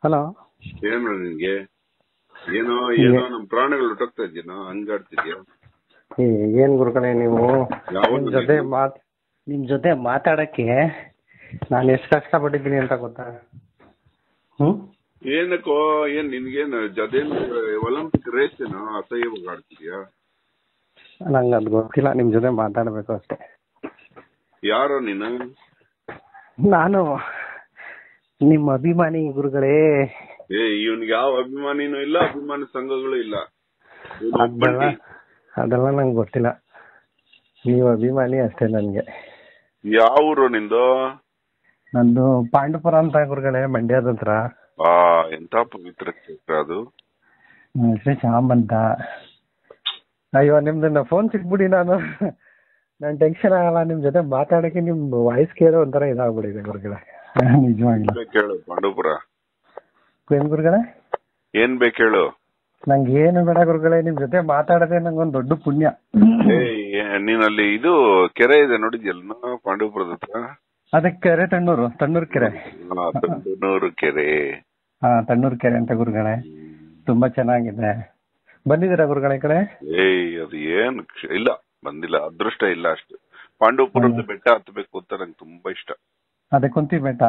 Hello. ಏನು ನಿನ್ಗೆ ಏನೋ ಏನೋ ನಮ್ ಪ್ರಾಣಗಳು ಹೊಟ್ಟೋಗ್ತಾ ಇದೆಯೇನೋ ಹಂಗಾಡ್ತಿದ್ಯಾ? ಏನ್ ಗುರುಗಳೇ ನೀವು ಯಾವತ್ತು ನಿಮ್ ಜೊತೆ ಮಾತಾಡಕ್ಕೆ ನಾನು ಎಷ್ಟು ಕಷ್ಟಪಟ್ಟಿದ್ದೀನಿ ಅಂತ ಗೊತ್ತಾ? ಏನಕ್ಕೋ ಏನ್ ನಿನ್ಗೇನು ಜದೇನು ಒಲಿಂಪಿಕ್ ರೇಸ್ ಏನೋ ಅಸಹ್ಯವಾಗಿ ಆಡ್ತಿದ್ಯಾ? ನಂಗೆ ಅದು ಗೊತ್ತಿಲ್ಲ, ನಿಮ್ ಜೊತೆ ಮಾತಾಡ್ಬೇಕು ಅಷ್ಟೇ. ಯಾರೋ ನೀನು? ನಾನು ನಿಮ್ಮ ಅಭಿಮಾನಿ ಗುರುಗಳೇ. ಇವನ್ಗೆ ಯಾವ ಅಭಿಮಾನಿನೂ ಇಲ್ಲ, ಅಭಿಮಾನಿ ಸಂಘಗಳು ಇಲ್ಲ. ಅದೆಲ್ಲ ನಂಗೆ ಗೊತ್ತಿಲ್ಲ, ನೀವು ಅಭಿಮಾನಿ ಅಷ್ಟೇ ನನ್ಗೆ. ಯಾವ ಊರು ನಿಂದು? ನಂದು ಪಾಂಡುಪುರ ಅಂತ ಗುರುಗಳೇ, ಮಂಡ್ಯದ ಹತ್ರ. ಎಂತ ಪವಿತ್ರ ಕ್ಷೇತ್ರ ಅದು. ಶ್ರೀ ಶ್ಯಾಮ್ ಅಂತ. ಅಯ್ಯೋ ನಿಮ್ದನ್ನ ಫೋನ್ ಸಿಕ್ಬಿಡಿ, ನಾನು ಟೆನ್ಷನ್ ಆಗಲ್ಲ. ನಿಮ್ ಜೊತೆ ಮಾತಾಡಕ್ಕೆ ನಿಮ್ ವಾಯ್ಸ್ ಕೇಳೋ ಒಂಥರ ಇದಾಗ್ಬಿಟ್ಟಿದೆ ಗುರುಗಳೇ, ನಿಜವಾಗಿಲ್ಲ. ಕೇಳು ಪಾಂಡುಪುರ ಏನ್ ಗುರುಗಳೇ? ಏನ್ ಬೇಕು ಹೇಳು. ನಂಗೆ ಏನು ಬೇಡ ಗುರುಗಳೇ, ನಿಮ್ ಜೊತೆ ಮಾತಾಡದೆ ನಂಗೊಂದ್ ದೊಡ್ಡ ಪುಣ್ಯ. ನೀನಲ್ಲಿ ಇದು ಕೆರೆ ಇದೆ ನೋಡಿದ್ಯಲ್ಲ ಪಾಂಡುಪುರದ ಹತ್ರ? ಅದಕ್ಕೆ ಕೆರೆ ತಣ್ಣೂರು ಕೆರೆ. ತಣ್ಣೂರು ಕೆರೆ. ತಣ್ಣೂರು ಕೆರೆ ಅಂತ ಗುರುಗಳೇ, ತುಂಬಾ ಚೆನ್ನಾಗಿದೆ. ಬಂದಿದ್ದೀರಾ ಗುರುಗಳೇ ಈ ಕಡೆ? ಅದು ಏನ್ ಇಲ್ಲ, ಬಂದಿಲ್ಲ, ಅದೃಷ್ಟ ಇಲ್ಲ ಅಷ್ಟು. ಪಾಂಡುಪುರದ ಬೆಟ್ಟ ಹತ್ಬೇಕು ಅಂತ ನಂಗೆ ತುಂಬಾ ಇಷ್ಟ. ಅದೇ ಕುಂತಿ ಬೆಟ್ಟ.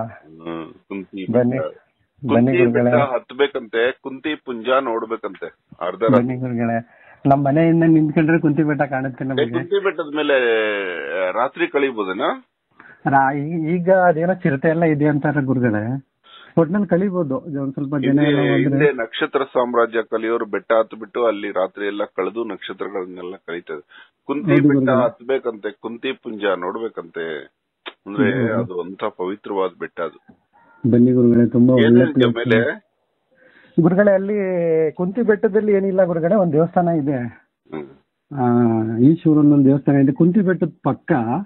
ಕುಂತಿ ಬೆಟ್ಟ ಹತ್ಬೇಕಂತೆ, ಕುಂತಿ ಪುಂಜ ನೋಡ್ಬೇಕಂತೆ. ಬನ್ನಿ ಗುರುಗಳೇ, ನಮ್ ಮನೆಯಿಂದ ನಿಂತ್ಕೊಂಡ್ರೆ ಕುಂತಿ ಬೆಟ್ಟ ಕಾಣುತ್ತೆ ನಮಗೆ. ಕುಂತಿ ಬೆಟ್ಟದ ಮೇಲೆ ರಾತ್ರಿ ಕಳಿಬಹುದೇನಾ? ಈಗ ಅದೇನೋ ಚಿರತೆ ಎಲ್ಲ ಇದೆ ಅಂತಾರೆ ಗುರುಗಳೇ, ಒಟ್ನಲ್ಲಿ ಕಳಿಬಹುದು ಒಂದ್ ಸ್ವಲ್ಪ ಜನ. ಹಿಂದೆ ನಕ್ಷತ್ರ ಸಾಮ್ರಾಜ್ಯ ಕಲಿಯೋರು ಬೆಟ್ಟ ಹತ್ಬಿಟ್ಟು ಅಲ್ಲಿ ರಾತ್ರಿ ಎಲ್ಲ ಕಳೆದು ನಕ್ಷತ್ರಗಳನ್ನೆಲ್ಲ ಕಳೀತದೆ. ಕುಂತಿ ಬೆಟ್ಟ ಹತ್ಬೇಕಂತೆ, ಕುಂತಿ ಪುಂಜ ನೋಡ್ಬೇಕಂತೆ. ಅಂದ್ರೆ ಅದು ಅಂತ ಪವಿತ್ರವಾದ ಬೆಟ್ಟ ಅದು. ಬನ್ನಿ ಗುರುಗಳೇ, ತುಂಬಾ ಮೇಲೆ ಗುರುಗಳೇ. ಅಲ್ಲಿ ಕುಂತಿ ಬೆಟ್ಟದಲ್ಲಿ ಏನಿಲ್ಲ ಗುರುಗಳೇ, ಒಂದ್ ದೇವಸ್ಥಾನ ಇದೆ. ಈಶ್ವರನ ಒಂದು ದೇವಸ್ಥಾನ ಇದೆ ಕುಂತಿ ಬೆಟ್ಟದ ಪಕ್ಕ.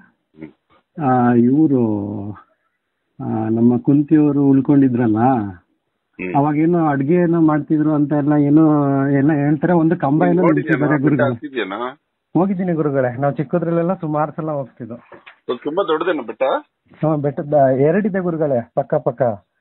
ಇವರು ನಮ್ಮ ಕುಂತಿಯವರು ಉಳ್ಕೊಂಡಿದ್ರಲ್ಲ, ಅವಾಗೇನೋ ಅಡ್ಗೆ ಏನೋ ಮಾಡ್ತಿದ್ರು ಅಂತ ಎಲ್ಲ ಹೇಳ್ತಾರೆ. ಒಂದು ಕಂಬ ಏನೋ ನಿಲ್ಸಿದ್ದಾರೆ ಗುರುಗಳೇ. ಹೋಗಿದ್ದೀನಿ ಗುರುಗಳೇ, ನಾವು ಚಿಕ್ಕದ್ರಲ್ಲೆಲ್ಲ ಸುಮಾರು ಸಲ ಹೋಗ್ತಿದ್ವು. ತುಂಬಾ ದೊಡ್ಡದೇನು ಬೆಟ್ಟ? ಬೆಟ್ಟದ ಎರಡಿದೆ ಗುರುಗಳೇ, ಪಕ್ಕ.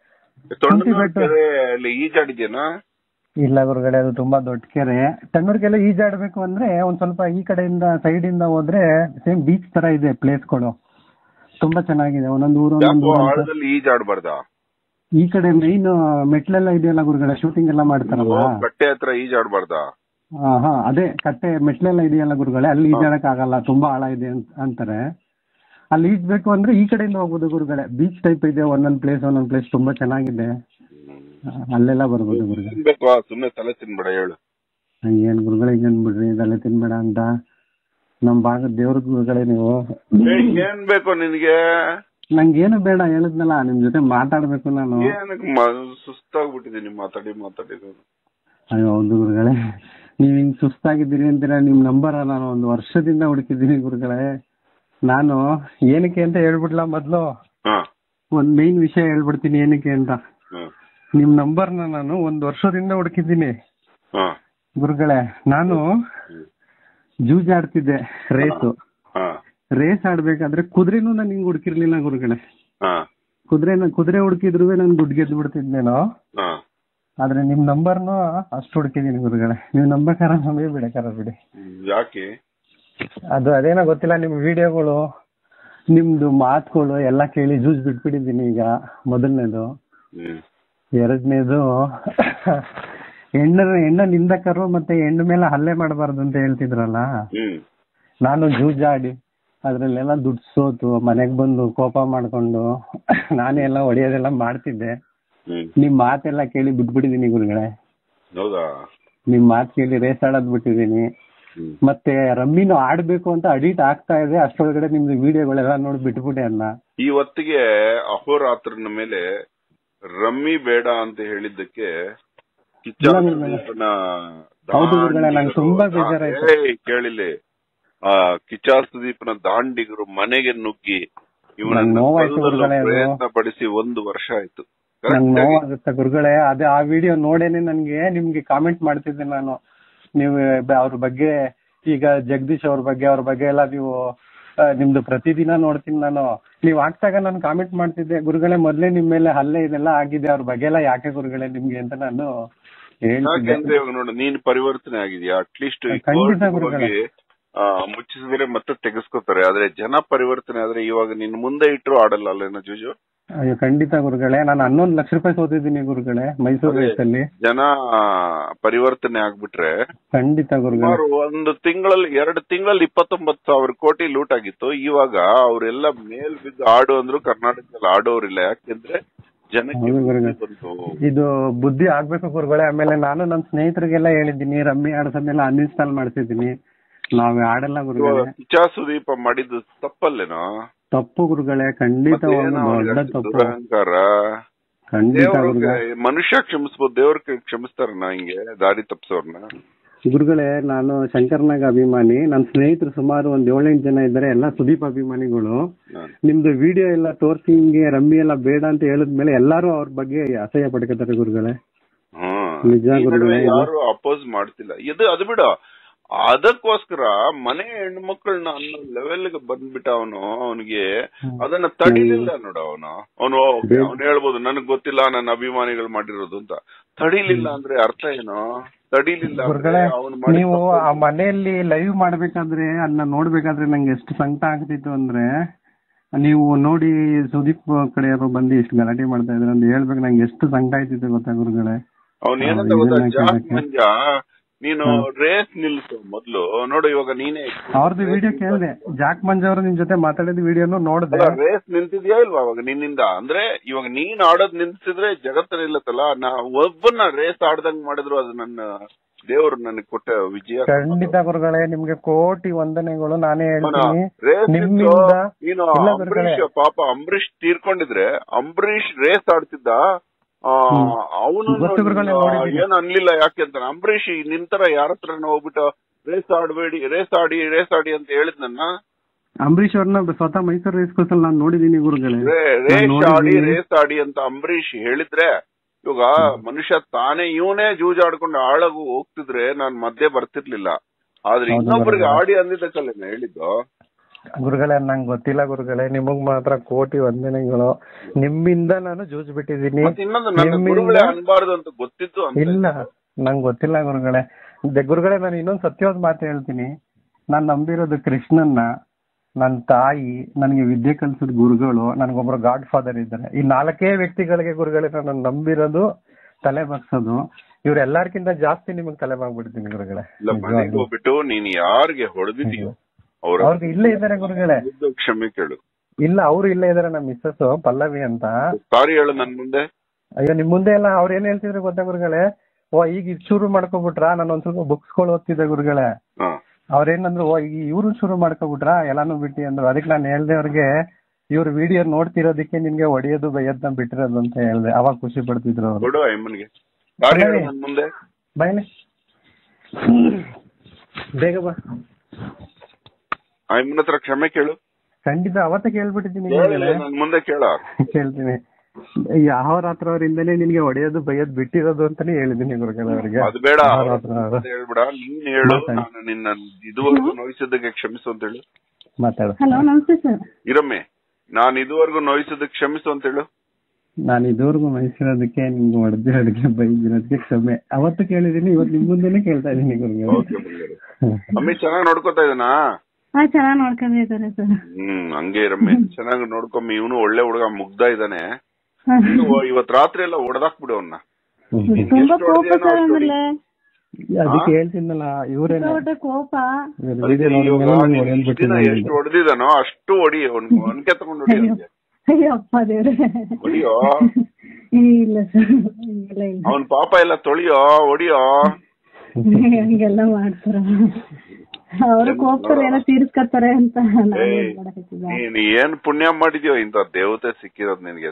ಈಜಾಡಿದ್ಯೇನಾ? ಇಲ್ಲ ಗುರುಗಳೇ, ಅದು ತುಂಬಾ ದೊಡ್ಡ ಕೆರೆ. ತಣ್ಣೂರ್ ಕೆರೆ ಈಜಾಡ್ಬೇಕು ಅಂದ್ರೆ ಒಂದ್ ಸ್ವಲ್ಪ ಈ ಕಡೆಯಿಂದ ಸೈಡ್ ಇಂದ ಹೋದ್ರೆ ಸೇಮ್ ಬೀಚ್ ತರ ಇದೆ ಪ್ಲೇಸ್ಗಳು, ತುಂಬಾ ಚೆನ್ನಾಗಿದೆ. ಒಂದೊಂದು ಊರು ಈಜಾಡ್ಬಾರ್ದ? ಈ ಕಡೆ ಮೈನ್ ಮೆಟ್ಲೆಲ್ಲ ಇದೆಯಲ್ಲ ಗುರುಗಳೇ, ಶೂಟಿಂಗ್ ಎಲ್ಲ ಮಾಡ್ತಾರಲ್ಲ, ಕಟ್ಟೆ ಹತ್ರ ಈಜಾಡ್ಬಾರ್ದ? ಅದೇ ಕಟ್ಟೆ ಮೆಟ್ಲೆಲ್ಲ ಇದೆಯಲ್ಲ ಗುರುಗಳೇ, ಅಲ್ಲಿ ಈಜಾಡಕ್ ಆಗಲ್ಲ, ತುಂಬಾ ಆಳ ಇದೆ ಅಂತಾರೆ. ಅಲ್ಲಿ ಈಜ್ಬೇಕು ಅಂದ್ರೆ ಈ ಕಡೆಯಿಂದ ಹೋಗ್ಬೋದು ಗುರುಗಳೇ. ಬೀಚ್ ಟೈಪ್ ಇದೆ, ಒಂದೊಂದ್ ಪ್ಲೇಸ್ ತುಂಬಾ ಚೆನ್ನಾಗಿದೆ, ಅಲ್ಲೆಲ್ಲ ಬರ್ಬೋದು ಗುರುಗಳೇ. ಸುಮ್ನೆ ತಲೆ ತಿನ್ಬೇಡ ಹೇಳು. ಏನ್ ಗುರುಗಳೇ ಏನ್ ಬಿಡ್ರಿ, ತಲೆ ತಿನ್ಬೇಡ ಅಂತ. ನಮ್ ಭಾಗದ ದೇವ್ರ ಗುರುಗಳೇ ನೀವು. ಏನ್ ಬೇಕು ನಿನ್ಗೆ? ನಂಗೇನು ಬೇಡ, ಹೇಳಿದ್ನಲ್ಲ ನಿಮ್ ಜೊತೆ ಮಾತಾಡ್ಬೇಕು ನಾನು. ಸುಸ್ತಾಗ್ಬಿಟ್ಟಿದೀನಿ ಮಾತಾಡಿ. ಅಯ್ಯೋ ಹೌದು ಗುರುಗಳೇ, ನೀವ್ ಹಿಂಗ್ ಸುಸ್ತಾಗಿದ್ದೀರಿ ಅಂತೀರಾ. ನಿಮ್ ನಂಬರ್ ನಾನು ಒಂದು ವರ್ಷದಿಂದ ಹುಡುಕಿದ್ದೀನಿ ಗುರುಗಳೇ. ನಾನು ಏನಕ್ಕೆ ಅಂತ ಹೇಳ್ಬಿಡ್ಲಾ ಮೊದ್ಲು? ಒಂದ್ ಮೇನ್ ವಿಷಯ ಹೇಳ್ಬಿಡ್ತೀನಿ ಏನಕ್ಕೆ ಅಂತ. ನಿಮ್ ನಂಬರ್ನ ನಾನು ಒಂದ್ ವರ್ಷದಿಂದ ಹುಡುಕಿದ್ದೀನಿ ಗುರುಗಳೇ. ನಾನು ಜೂಜಾಡ್ತಿದ್ದೆ, ರೇಸ್ ಆಡ್ಬೇಕಾದ್ರೆ ಕುದುರೆನೂ ನಾನು ಹಿಂಗ್ ಹುಡುಕಿರ್ಲಿಲ್ಲ ಗುರುಗಳೇ. ಕುದುರೆ ಹುಡುಕಿದ್ರು ನಾನು ದುಡ್ಡು ಗೆದ್ದು ಬಿಡ್ತಿದ್ನೇನೋ. ಆದ್ರೆ ನಿಮ್ ನಂಬರ್ನು ಅಷ್ಟು ಹುಡುಕಿದೀನಿ ಗುರುಗಳೇ. ನೀವ್ ನಂಬಕಾರ ಬಿಡಿ. ಯಾಕೆ? ಅದು ಅದೇನೋ ಗೊತ್ತಿಲ್ಲ, ನಿಮ್ ವಿಡಿಯೋಗಳು, ನಿಮ್ದು ಮಾತುಗಳು ಎಲ್ಲ ಕೇಳಿ ಜೂಜ್ ಬಿಟ್ಬಿಟ್ಟಿದ್ದೀನಿ ಈಗ. ಮೊದಲನೇದು. ಎರಡನೇದು, ಹೆಣ್ಣ ನಿಂದಕರು ಮತ್ತೆ ಹೆಣ್ಣು ಮೇಲೆ ಹಲ್ಲೆ ಮಾಡಬಾರ್ದು ಅಂತ ಹೇಳ್ತಿದ್ರಲ್ಲ, ನಾನು ಜೂಜಾಡಿ ಅದ್ರಲ್ಲೆಲ್ಲ ದುಡ್ಡು ಸೋತು ಮನೆಗ್ ಬಂದು ಕೋಪ ಮಾಡ್ಕೊಂಡು ನಾನೇ ಎಲ್ಲ ಹೊಡೆಯೋದೆಲ್ಲ ಮಾಡ್ತಿದ್ದೆ. ನಿಮ್ ಮಾತೆಲ್ಲ ಕೇಳಿ ಬಿಟ್ಬಿಟ್ಟಿದೀನಿ ಗುರುಗಳೇ. ನಿಮ್ ಮಾತು ಕೇಳಿ ರೇಸ್ ಆಡೋದ್ ಬಿಟ್ಟಿದೀನಿ. ಮತ್ತೆ ರಮ್ಮಿನೂ ಆಡ್ಬೇಕು ಅಂತ ಅಡಿಟ್ ಆಗ್ತಾ ಇದೆ, ಅಷ್ಟೊಳಗಡೆ ನಿಮ್ದು ವಿಡಿಯೋಗಳೆಲ್ಲ ನೋಡಿ ಬಿಟ್ಬಿಟ್ಟೆ ಅನ್ನ. ಈ ಹೊತ್ತಿಗೆ ಅಹೋರಾತ್ರನ ಮೇಲೆ ರಮ್ಮಿ ಬೇಡ ಅಂತ ಹೇಳಿದ್ದಕ್ಕೆ ತುಂಬಾ ಬೇಜಾರಾಯ್ತು. ಕೇಳಿಲ್ಲಿ, ಕಿಚ್ಚ ಸುದೀಪ್ನ ದಾಂಡಿಗರು ಮನೆಗೆ ನುಗ್ಗಿ ಇವನನ್ನ ಪ್ರಯತ್ನ ಪಡಿಸಿ 1 ವರ್ಷ ಆಯ್ತು. ನಂಗೆ ನೋವಾಗುತ್ತೆ ಗುರುಗಳೇ. ಅದೇ ಆ ವಿಡಿಯೋ ನೋಡೇನೆ ನಿಮ್ಗೆ ಕಾಮೆಂಟ್ ಮಾಡ್ತಿದ್ದೆ ನಾನು. ನೀವು ಅವ್ರ ಬಗ್ಗೆ, ಈಗ ಜಗದೀಶ್ ಅವ್ರ ಬಗ್ಗೆ ಎಲ್ಲ ನೀವು ನಿಮ್ದು ಪ್ರತಿದಿನ ನೋಡ್ತೀನಿ ನಾನು. ನೀವ್ ಹಾಕ್ದಾಗ ನಾನು ಕಾಮೆಂಟ್ ಮಾಡ್ತಿದ್ದೆ, ಗುರುಗಳೇ ಮೊದ್ಲೇ ನಿಮ್ ಮೇಲೆ ಹಲ್ಲೆ ಇದೆಲ್ಲ ಆಗಿದೆ, ಅವ್ರ ಬಗ್ಗೆ ಎಲ್ಲ ಯಾಕೆ ಗುರುಗಳೇ ನಿಮ್ಗೆ ಅಂತ ನಾನು ಹೇಳ್ತಿದ್ದೆ. ಯಾಕೆಂದ್ರೆ ಇವಾಗ ನೋಡು, ನೀನ್ ಪರಿವರ್ತನೆ ಆಗಿದ್ಯಾ, ಅಟ್ಲೀಸ್ಟ್ ಖಂಡಿತ ಗುರುಗಳೇ. ಮುಚ್ಚಿಸಿದ್ರೆ ಮತ್ತೆ ತೆಗೆಸ್ಕೋತಾರೆ. ಆದ್ರೆ ಜನ ಪರಿವರ್ತನೆ ಆದ್ರೆ ಇವಾಗ ನಿನ್ ಮುಂದೆ ಇಟ್ರು ಆಡಲ್ಲ ಅಲ್ಲೇನೋ ಜೂಜು. ಅಯ್ಯೋ ಖಂಡಿತ ಗುರುಗಳೇ, ನಾನು 11 ಲಕ್ಷ ರೂಪಾಯಿ ಸೋತಿದ್ದೀನಿ ಗುರುಗಳೇ ಮೈಸೂರು ರೇಸಲ್ಲಿ. ಜನ ಪರಿವರ್ತನೆ ಆಗ್ಬಿಟ್ರೆ ಖಂಡಿತ ಗುರುಗಳೇ. ಒಂದು ತಿಂಗಳಲ್ಲಿ 2 ತಿಂಗಳಲ್ಲಿ 29,000 ಕೋಟಿ ಲೂಟ್ ಆಗಿತ್ತು. ಇವಾಗ ಅವರೆಲ್ಲ ಮೇಲ್ ಬಿದ್ದು ಆಡು ಅಂದ್ರು ಕರ್ನಾಟಕದಲ್ಲಿ ಆಡೋರಿಲ್ಲ. ಯಾಕೆಂದ್ರೆ ಜನಕ್ಕೆ ಇದು ಬುದ್ಧಿ ಆಗ್ಬೇಕು ಗುರುಗಳೇ. ಆಮೇಲೆ ನಾನು ನನ್ನ ಸ್ನೇಹಿತರಿಗೆಲ್ಲ ಹೇಳಿದ್ದೀನಿ, ರಮ್ಮಿ ಆಡ್ಸನ್ನೆಲ್ಲ ಅನ್ಇನ್ಸ್ಟಾಲ್ ಮಾಡ್ತಿದ್ದೀನಿ, ನಾವ್ ಆಡಲ್ಲ ಗುರುಗಳೇ. ಕಿಚ್ಚ ಸುದೀಪ ಮಾಡಿದ್ದು ತಪ್ಪಲ್ಲೇನೋ? ತಪ್ಪು ಗುರುಗಳೇ, ಖಂಡಿತ ದೊಡ್ಡ ತಪ್ಪು. ಅಹಂಕಾರ. ಖಂಡಿತ ಮನುಷ್ಯ ಕ್ಷಮಿಸ್ಬೋದು, ದೇವ್ರ ಕ್ಷಮಿಸ್ತಾರನ ಹಿಂಗೆ ದಾರಿ ತಪ್ಸೋರ್ನ? ಗುರುಗಳೇ, ನಾನು ಶಂಕರ್ನಾಗ ಅಭಿಮಾನಿ, ನನ್ನ ಸ್ನೇಹಿತರು ಸುಮಾರು ಒಂದ್ 7-8 ಜನ ಇದ್ದಾರೆ, ಎಲ್ಲ ಸುದೀಪ್ ಅಭಿಮಾನಿಗಳು. ನಿಮ್ದು ವಿಡಿಯೋ ಎಲ್ಲ ತೋರ್ಸಿ ಹಿಂಗೆ ರಮ್ಮಿ ಎಲ್ಲ ಬೇಡ ಅಂತ ಹೇಳಿದ್ಮೇಲೆ ಎಲ್ಲಾರು ಅವ್ರ ಬಗ್ಗೆ ಅಸಹ್ಯ ಪಡ್ಕೋತಾರೆ ಗುರುಗಳೇ. ನಿಜ ಗುರುಗಳೇ, ಯಾರು ಅಪೋಸ್ ಮಾಡ್ತಿಲ್ಲ. ಅದು ಬಿಡ, ಅದಕ್ಕೋಸ್ಕರ ಮನೆ ಹೆಣ್ಮಕ್ಳನ್ನ ಅನ್ನೋ ಲೆವೆಲ್ಗೆ ಬಂದ್ಬಿಟ್ಟ ಅವನು. ಅವನಿಗೆ ಅದನ್ನ ತಡಿಲಿಲ್ಲ ನೋಡ. ಅವನು ಹೇಳ್ಬೋದು ನನಗ್ ಗೊತ್ತಿಲ್ಲ, ನನ್ನ ಅಭಿಮಾನಿಗಳು ಮಾಡಿರೋದು ಅಂತ. ತಡಿಲಿಲ್ಲ ಅಂದ್ರೆ ಅರ್ಥ ಏನು? ತಡಿಲಿಲ್ಲ ನೀವು ಆ ಮನೆಯಲ್ಲಿ ಲೈವ್ ಮಾಡ್ಬೇಕಾದ್ರೆ ಅದನ್ನ ನೋಡ್ಬೇಕಾದ್ರೆ ನಂಗೆ ಎಷ್ಟು ಸಂಕಟ ಆಗ್ತಿತ್ತು ಅಂದ್ರೆ, ನೀವು ನೋಡಿ ಸುದೀಪ್ ಕಡೆಯವರು ಬಂದು ಎಷ್ಟು ಗಲಾಟೆ ಮಾಡ್ತಾ ಇದ್ರೆ ಅಂತ ಹೇಳ್ಬೇಕು, ನಂಗೆ ಎಷ್ಟು ಸಂಕಟ ಆಯ್ತಿತ್ತು ಗೊತ್ತಾ ಗುರುಗಳೇ. ಅವ್ನ ಏನಂತ ಗೊತ್ತಾ, ನೀನು ರೇಸ್ ನಿಲ್ಸು ಮೊದ್ಲು ನೋಡು. ಇವಾಗ ನೀನೇ ಅವ್ರದ್ದು ವಿಡಿಯೋ ಕೇಳಿದೆ, ಜಾಕ್ ಮಂಜ್ ಅವರು ನಿಮ್ ಜೊತೆ ಮಾತಾಡಿದ ವಿಡಿಯೋನು ನೋಡಿದೆ. ರೇಸ್ ನಿಂತಿದ್ಯಾ ಇಲ್ವಾ ಅವಾಗ ನಿನ್ನಿಂದ? ಅಂದ್ರೆ ಇವಾಗ ನೀನ್ ಆಡೋದ್ ನಿಲ್ಸಿದ್ರೆ ಜಗತ್ತಲ್ಲಿ ಇಲ್ಲತ್ತಲ್ಲ. ಒಬ್ಬನ ರೇಸ್ ಆಡ್ದಂಗ್ ಮಾಡಿದ್ರು ಅದು ನನ್ನ ದೇವ್ರು ನನಗೆ ಕೊಟ್ಟ ವಿಜಯ. ಖಂಡಿತ ಗುರುಗಳೇ, ನಿಮ್ಗೆ ಕೋಟಿ ವಂದನೆಗಳು. ನಾನೇ ಹೇಳ್ತೀನಿ, ನೀನು ಅಂಬರೀಷ್ ಪಾಪ ಅಂಬರೀಷ್ ತೀರ್ಕೊಂಡಿದ್ರೆ ಅಂಬರೀಷ್ ರೇಸ್ ಆಡ್ತಿದ್ದ, ಅವನು ಏನ್ ಅನ್ಲಿಲ್ಲ. ಯಾಕೆ ಅಂತ ಅಂಬರೀಷ್ ನಿಂತರ ಯಾರ ಹತ್ರ ಹೋಗ್ಬಿಟ್ಟು ರೇಸ್ ಆಡಿ ಅಂತ ಹೇಳಿದ್ ನನ್ನ. ಅಂಬರೀಷ್ ಅವ್ರನ್ನ ಸ್ವತಃ ಮೈಸೂರು ರೇಸ್ ಕೋರ್ಸ್ ನಾನು ನೋಡಿದೀನಿ ಗುರುಗಳೇ. ರೇಸ್ ಆಡಿ ಅಂತ ಅಂಬರೀಷ್ ಹೇಳಿದ್ರೆ ಇವಾಗ ಮನುಷ್ಯ ತಾನೇ ಇವನೇ ಜೂಜಾಡ್ಕೊಂಡು ಆಳಗು ಹೋಗ್ತಿದ್ರೆ ನಾನ್ ಮಧ್ಯೆ ಬರ್ತಿರ್ಲಿಲ್ಲ. ಆದ್ರೆ ಇನ್ನೊಬ್ಬರಿಗೆ ಆಡಿ ಅಂದಿದ್ದಕ್ಕಲ್ಲ ಹೇಳಿದ್ದು. ಗುರುಗಳೇ, ನಂಗೆ ಗೊತ್ತಿಲ್ಲ ಗುರುಗಳೇ, ನಿಮಗ್ ಮಾತ್ರ ಕೋಟಿ ವಂದನೆಗಳು. ನಿಮ್ಮಿಂದ ನಾನು ಜೂಜ್ ಬಿಟ್ಟಿದ್ದೀನಿ. ಅನ್ಬಾರ್ದು ಅಂತ ಗೊತ್ತಿತ್ತು. ಇಲ್ಲ, ನಂಗೆ ಗೊತ್ತಿಲ್ಲ ಗುರುಗಳೇ. ಗುರುಗಳೇ, ನಾನು ಇನ್ನೊಂದು ಸತ್ಯವಾದ ಮಾತು ಹೇಳ್ತೀನಿ. ನಾನ್ ನಂಬಿರೋದು ಕೃಷ್ಣನ್ನ, ನನ್ನ ತಾಯಿ, ನನಗೆ ವಿದ್ಯೆ ಕಲಿಸಿದ ಗುರುಗಳು, ನನಗೊಬ್ರು ಗಾಡ್ ಫಾದರ್ ಇದ್ದಾರೆ. ಈ 4 ವ್ಯಕ್ತಿಗಳಿಗೆ ಗುರುಗಳೇ ನಾನು ನಂಬಿರೋದು, ತಲೆ ಬಗ್ಸೋದು. ಇವ್ರೆಲ್ಲಾರ್ಕಿಂತ ಜಾಸ್ತಿ ನಿಮಗ್ ತಲೆ ಬಾಗ್ಬಿಡ್ತೀನಿ ಗುರುಗಳೇ. ಹೋಗ್ಬಿಟ್ಟು ನೀನ್ ಯಾರಿಗೆ ಹೊಡೆದಿದೀಯೋ ಅವ್ರಿಗೆ ಇಲ್ಲೇ ಇದಾರೆ ಗುರುಗಳೇ, ಕ್ಷಮೆ ಕೇಳು. ಇಲ್ಲ, ಅವ್ರು ಇಲ್ಲೇ ಇದಾರೆ, ನಮ್ಮ ಮಿಸ್ಸಸ್ ಪಲ್ಲವಿ ಅಂತ. ಸಾರಿ ಹೇಳು ನನ್ ಮುಂದೆ. ಅಯ್ಯೋ, ನಿಮ್ ಮುಂದೆ ಎಲ್ಲ ಅವ್ರ ಏನ್ ಹೇಳ್ತಿದ್ರು ಗೊತ್ತಾ ಗುರುಗಳೇ? ಈಗ ಶುರು ಮಾಡ್ಕೊಬಿಟ್ರಾ? ನಾನು ಒಂದ್ ಸ್ವಲ್ಪ ಬುಕ್ಸ್ಗಳು ಓದ್ತಿದ್ದೆ ಗುರುಗಳೇ. ಅವ್ರೇನಂದ್ರು, ಈಗ ಇವ್ರು ಶುರು ಮಾಡ್ಕೊಬಿಟ್ರಾ ಎಲ್ಲಾನು ಬಿಟ್ಟಿ ಅಂದ್ರು. ಅದಕ್ಕೆ ನಾನು ಹೇಳ್ದೆ ಅವ್ರಿಗೆ, ಇವ್ರ ವಿಡಿಯೋ ನೋಡ್ತಿರೋದಕ್ಕೆ ನಿನ್ಗೆ ಹೊಡಿಯೋದು ಬೈಯೋದ್ನ ಬಿಟ್ಟಿರೋದು ಅಂತ ಹೇಳ್ದೆ. ಅವಾಗ ಖುಷಿ ಪಡ್ತಿದ್ರು ಅವ್ರು. ಬೈಲಿ, ಬೇಗ ಬಾ. ಅಮ್ಮನ ಹತ್ರ ಕ್ಷಮೆ ಕೇಳು. ಖಂಡಿತ ಅವತ್ತ ಕೇಳ್ಬಿಟ್ಟಿದ್ದೀನಿ, ಮುಂದೆ ಕೇಳ್ತೀನಿ. ಯಾವ ರಾತ್ರ ಅವರಿಂದನೇ ನಿನ್ಗೆ ಹೊಡೆಯೋದು ಬೈಯೋದು ಬಿಟ್ಟಿರೋದು ಅಂತಾನೆ ಹೇಳಿದೀನಿ ಗುರುಗಳೇ ಅವ್ರಿಗೆ. ಅದು ಬೇಡ, ಹೇಳ್ಬೇಡ, ನೀನ್ ಹೇಳು. ನಾನು ನಿನ್ನ ಇದುವರೆಗೂ ನೋಯಿಸಿದ್ದಕ್ಕೆ ಕ್ಷಮಿಸು ಅಂತ ಹೇಳು. ಮಾತಾಡು. ಹಲೋ, ನಮಸ್ತೆ ಸರ್. ಇರಮ್ಮೆ, ನಾನು ಇದುವರೆಗೂ ನೋಯಿಸಿದ್ದಕ್ಕೆ ಕ್ಷಮಿಸು ಅಂತ ಹೇಳು. ನಾನು ಇದುವರೆಗೂ ನೋಯಿಸಿರೋದಕ್ಕೆ, ನಿಮ್ಗೆ ಹೊಡೆದಿರೋದಕ್ಕೆ, ಬೈದಿರೋದಕ್ಕೆ ಕ್ಷಮೆ. ಅವತ್ತು ಕೇಳಿದೀನಿ, ಇವತ್ತು ನಿಮ್ ಮುಂದೆನೆ ಕೇಳ್ತಾ ಇದೀನಿ ಗುರುಗಳೇ. ಅಮ್ಮಿ ಚೆನ್ನಾಗಿ ನೋಡ್ಕೊತಾ ಇದನಾ? ಚೆನ್ನಾಗಿ ನೋಡ್ಕೊಂಡಿದ್ದಾರೆ ಸರ್. ಹಂಗೆ ರಮ್ಮೆ, ಚೆನ್ನಾಗಿ ನೋಡ್ಕೊಮ್ಮಿ. ಇವನು ಒಳ್ಳೆ ಹುಡುಗ, ಮುಗ್ಧ ಇದ್ದಾನೆ. ಇವತ್ ರಾತ್ರಿ ಎಲ್ಲ ಹೊಡೆದಾಕ್ ಬಿಡು ಅವನ್ನ. ತುಂಬಾ ಕೋಪ ಸರ್. ಆಮೇಲೆ ಅದಕ್ಕೆ ಹೇಳ್ತಿದ್ನಲ್ಲ, ಇವರೇನ ಕೋಪ. ಎಷ್ಟು ಹೊಡೆದಿದಾನೋ ಅಷ್ಟು ಹೊಡಿ, ಒನ್ಕೆ ತಗೊಂಡು ಹೊಡಿ. ಅಯ್ಯಪ್ಪ ದೇವ್ರೆ, ಹೊಡಿಯೋ. ಇಲ್ಲ ಸರ್, ಅವನ್ ಪಾಪ ಎಲ್ಲ ತೊಳಿಯೋ, ಹೊಡಿಯೋ. ಹಂಗೆಲ್ಲ ಮಾಡ್ತಾರ ಅವ್ರು, ಕೋಪ್ತಾರೆ, ಏನೋ ತೀರ್ಸ್ಕತ್ತಾರೆ ಅಂತ. ನೀನ್ ಏನ್ ಪುಣ್ಯ ಮಾಡಿದ್ಯೋ ಇಂತ ದೇವತೆ ಸಿಕ್ಕಿರೋದ್ ನಿನ್ಗೆ.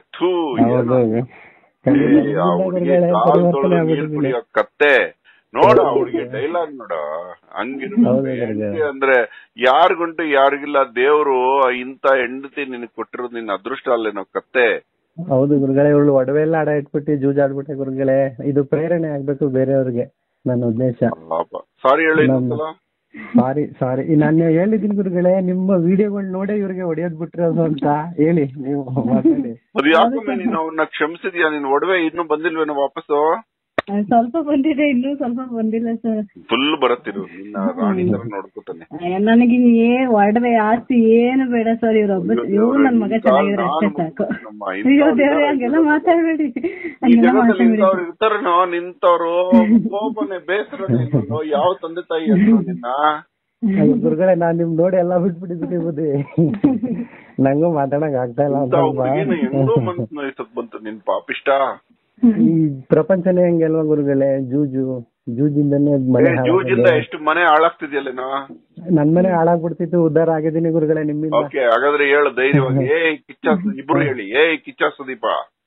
ಕುಡಿಯೋ ಕತ್ತೆ ನೋಡ, ಅವ್ರಿಗೆ ಡೈಲಾಗ್ ನೋಡ, ಹಂಗಿರ. ಅಂದ್ರೆ ಯಾರಿಗುಂಟು ಯಾರಿಗಿಲ್ಲ, ದೇವ್ರು ಇಂತ ಹೆಂಡತಿ ನಿನಗ್ ಕೊಟ್ಟಿರೋದು ನಿನ್ನ ಅದೃಷ್ಟ ಅಲ್ಲೇನೋ ಕತ್ತೆ. ಹೌದು ಗುರುಗಳೇ, ಇವಳು ಒಡವೆ ಎಲ್ಲ ಆಡ ಇಟ್ಬಿಟ್ಟು ಜೂಜಾಡ್ಬಿಟ್ಟೆ ಗುರುಗಳೇ. ಇದು ಪ್ರೇರಣೆ ಆಗ್ಬೇಕು ಬೇರೆಯವ್ರಿಗೆ, ನನ್ನ ಉದ್ದೇಶ. ಸಾರಿ ಹೇಳಿ. ಸಾರಿ ನಾನು ಹೇಳಿದ್ದೀನಿ ಗುರುಗಳೇ, ನಿಮ್ಮ ವಿಡಿಯೋಗಳು ನೋಡೇ ಇವ್ರಿಗೆ ಹೊಡೆಯೋದ್ ಬಿಟ್ಟಿರೋದು ಅಂತ ಹೇಳಿ ನೀವು ಮಾತಾಡಿ. ಅದು ಯಾಕಮ್ಮೆ ನೀನು ಅವ್ರನ್ನ ಕ್ಷಮಿಸಿದ್ಯಾ? ನಿನ್ ಒಡವೆ ಇನ್ನೂ ಬಂದಿಲ್ವೇನೋ ವಾಪಸ್ಸು? ಸ್ವಲ್ಪ ಬಂದಿದೆ, ಇನ್ನೂ ಸ್ವಲ್ಪ ಬಂದಿಲ್ಲ ಸರ್. ಫುಲ್ ಬರತ್ತಿರು, ನಿನ್ನ ರಾಣಿ ತರ ನೋಡ್ಕೊತಾನೆ. ನನಗೆ ಒಡವೆ ಆಸ್ತಿ ಏನು ಬೇಡ ಸರ್, ಇವ್ರು ನನ್ ಮಗ ಚೆನ್ನಾಗಿದ್ರೆ ಅಷ್ಟೇ ಸಾಕು. ಅಯ್ಯೋ ದೇವ್ರೆ, ಹಂಗೆಲ್ಲ ಮಾತಾಡ್ಬೇಡಿ, ಹಂಗೆಲ್ಲ ಮಾತಾಡ್ಬೇಡಿ. ಇರ್ತಾರೇನೋ ನಿಂತವ್ರು, ಕೋಪನೆ ಬೇಸರ ಯಾವ ತಂದೆ ತಾಯಿ ನಿನ್ನ. ಗುರುಗಳೇ ನಾನ್ ನಿಮ್ ನೋಡಿ ಎಲ್ಲಾ ಬಿಟ್ಬಿಟ್ಟಿದ್ದೀನಿ ಬುದ್ಧಿ, ನಂಗೂ ಮಾತಾಡಕ್ ಆಗ್ತಾ ಇಲ್ಲ. ಹೆಂಗೋ ಮನ್ಸು ನೋಯ್ಸಕ್ ಬಂತು ನಿನ್ ಪಾಪಿಷ್ಟ. ಈ ಪ್ರಪಂಚನೇ ಹಂಗೆ ಅಲ್ವಾ ಗುರುಗಳೇ, ಜೂಜಿಂದನೇ ಜೂಜಿಂದ ಎಷ್ಟು ಮನೆ ಹಾಳಾಗ್ತಿದ್ಯಲ್ಲೇನೋ. ನನ್ ಮನೆ ಹಾಳಾಗ್ಬಿಡ್ತಿತ್ತು, ಉದ್ಧಾರ ಆಗಿದ್ದೀನಿ ಗುರುಗಳೇ ನಿಮ್ಮಿಂದ. ಓಕೆ, ಹಾಗಾದ್ರೆ ಹೇಳು ಧೈರ್ಯವಾಗಿ. ಇಬ್ರು ಹೇಳಿ, ಕಿಚ್ಚ ಸುದೀಪ,